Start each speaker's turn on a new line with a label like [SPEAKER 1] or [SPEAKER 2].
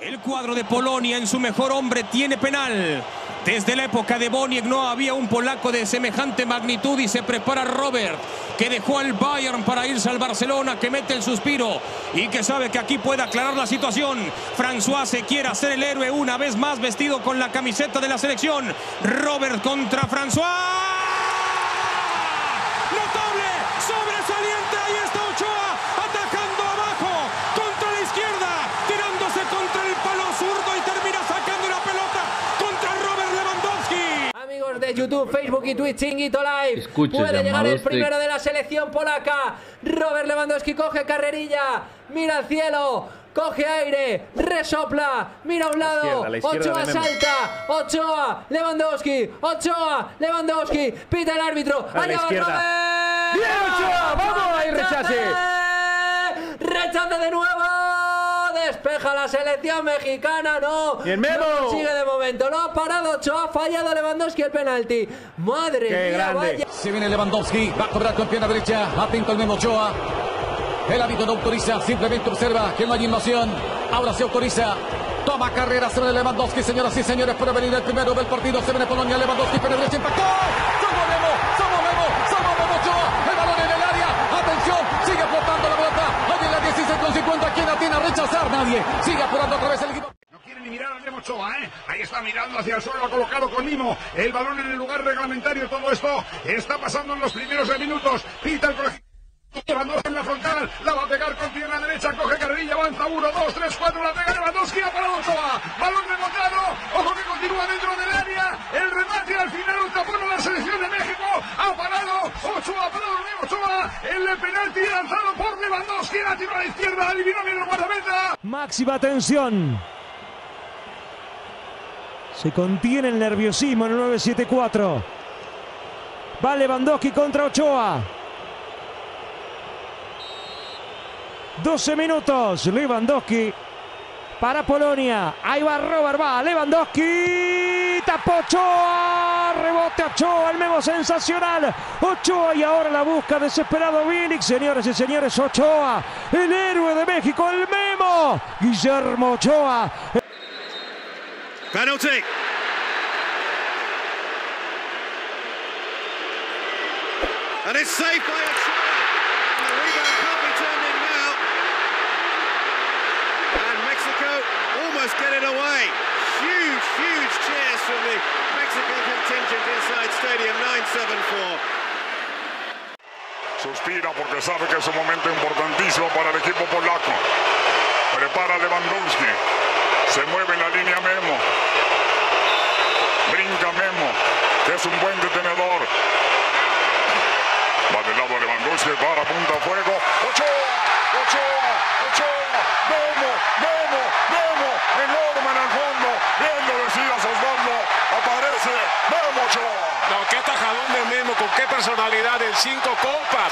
[SPEAKER 1] El cuadro de Polonia en su mejor hombre tiene penal. Desde la época de Boniek no había un polaco de semejante magnitud y se prepara Robert, que dejó al Bayern para irse al Barcelona, que mete el suspiro y que sabe que aquí puede aclarar la situación. François se quiere hacer el héroe una vez más vestido con la camiseta de la selección. Robert contra François. Notable, sobresaliente, ahí está Ochoa, atacando abajo, contra la izquierda, tirándose contra el palo zurdo y termina sacando la pelota contra Robert Lewandowski.
[SPEAKER 2] Amigos de YouTube, Facebook y Twitch, Chiringuito Live, puede llegar el primero de la selección polaca. Robert Lewandowski coge carrerilla, mira al cielo, coge aire, resopla, mira a un lado, Ochoa salta, Ochoa, Lewandowski, pita el árbitro, allá va Robert.
[SPEAKER 3] ¡Bien, Ochoa! ¡Vamos! ¡Ahí rechace!
[SPEAKER 2] ¡Rechace de nuevo! Despeja la selección mexicana, no.
[SPEAKER 3] Y el Memo.
[SPEAKER 2] No sigue de momento, lo ha parado Ochoa, ha fallado Lewandowski el penalti. Madre
[SPEAKER 3] Qué
[SPEAKER 2] mía,
[SPEAKER 3] grande.
[SPEAKER 2] vaya.
[SPEAKER 4] Se viene Lewandowski, va a cobrar con pierna derecha, atento el Memo Ochoa. El árbitro no autoriza, simplemente observa que no hay invasión. Ahora se autoriza. Toma carrera sobre Lewandowski, señoras y señores, para venir el primero del partido. Se viene Polonia, Lewandowski, pierna derecha, impactó. ¡Somos Memo Ochoa! El balón en el área. Atención, sigue flotando la pelota. Ahí en la 16:50, ¿quién atiende a rechazar? Nadie. Sigue apurando otra vez el equipo.
[SPEAKER 5] No quiere ni mirar al Memo Ochoa, ¿eh? Ahí está mirando hacia el suelo, ha colocado con mimo el balón en el lugar reglamentario. Todo esto está pasando en los primeros minutos. Pita el colegio. Lewandowski en la frontal, la va a pegar con pierna derecha, coge carrerilla, avanza 1, 2, 3, 4, la pega Lewandowski, ha parado Ochoa, balón rebotado, ojo que continúa dentro del área, el remate al final, un tapón a la selección de México, ha parado Ochoa, Ochoa, el penalti lanzado por Lewandowski, la tiro a la izquierda, adivinó bien el guardameta.
[SPEAKER 6] Máxima tensión. Se contiene el nerviosismo en el 974. Va Lewandowski contra Ochoa. 12 minutos, Lewandowski para Polonia, ahí va Robert, va Lewandowski, tapó Ochoa, rebote Ochoa, el Memo sensacional, Ochoa y ahora la busca desesperado Bielik, señores y señores, Ochoa, el héroe de México, el Memo, Guillermo Ochoa.
[SPEAKER 7] Penalty. And it's saved by Ochoa. The rebound can't be turned in now. And Mexico almost get it away. Huge cheers from the Mexican contingent inside Stadium 974.
[SPEAKER 5] Suspira porque sabe que es un momento importantísimo para el equipo polaco. Prepara Lewandowski. Se mueve en la línea Memo. Brinca Memo, que es un buen detenedor. Va del lado Lewandowski, para punta a fuego. Ochoa. Memo. Enorme en el fondo. Bien lo decías, Osvaldo. Aparece Memo Ochoa.
[SPEAKER 8] No, qué tajadón de Memo, con qué personalidad, el 5 compas.